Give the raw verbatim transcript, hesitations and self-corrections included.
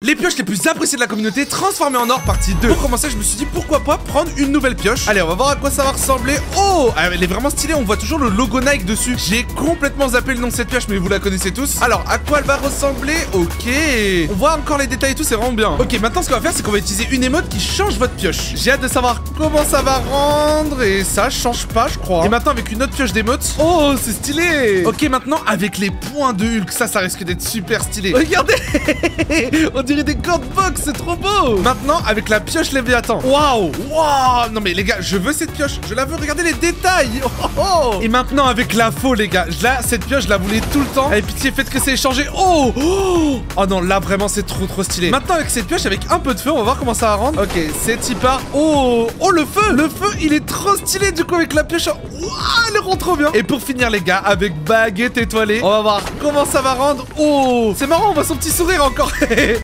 Les pioches les plus appréciées de la communauté transformées en or partie deux. Pour commencer, je me suis dit pourquoi pas prendre une nouvelle pioche. Allez, on va voir à quoi ça va ressembler. Oh, elle est vraiment stylée, on voit toujours le logo Nike dessus. J'ai complètement zappé le nom de cette pioche, mais vous la connaissez tous. Alors, à quoi elle va ressembler? Ok, on voit encore les détails et tout, c'est vraiment bien. Ok, maintenant ce qu'on va faire, c'est qu'on va utiliser une émote qui change votre pioche. J'ai hâte de savoir comment ça va rendre. Et ça change pas, je crois. Et maintenant avec une autre pioche d'émote. Oh, c'est stylé. Ok, maintenant avec les points de Hulk, ça, ça risque d'être super stylé. Regardez, on dirait des God Box, c'est trop beau. Maintenant avec la pioche Léviathan. Waouh, waouh. Non mais les gars, je veux cette pioche. Je la veux. Regardez les détails. Oh, oh. Et maintenant avec la faux, les gars. Là, cette pioche, je la voulais tout le temps. Allez, pitié, faites que c'est échangé. Oh, oh. Oh non, là vraiment, c'est trop trop stylé. Maintenant avec cette pioche, avec un peu de feu, on va voir comment ça va rendre. Ok, c'est y part. Oh, oh le feu, le feu, il est trop stylé du coup avec la pioche. Waouh, elle rend trop bien. Et pour finir les gars, avec baguette étoilée, on va voir comment ça va rendre. Oh, c'est marrant, on voit son petit sourire encore.